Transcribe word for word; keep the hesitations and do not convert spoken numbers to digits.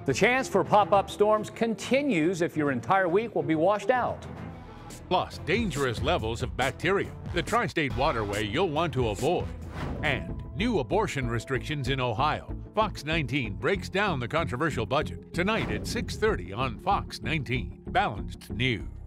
The chance for pop-up storms continues if your entire week will be washed out. Plus, dangerous levels of bacteria, the tri-state waterway you'll want to avoid. And new abortion restrictions in Ohio. Fox nineteen breaks down the controversial budget tonight at six thirty on Fox nineteen. Balanced News.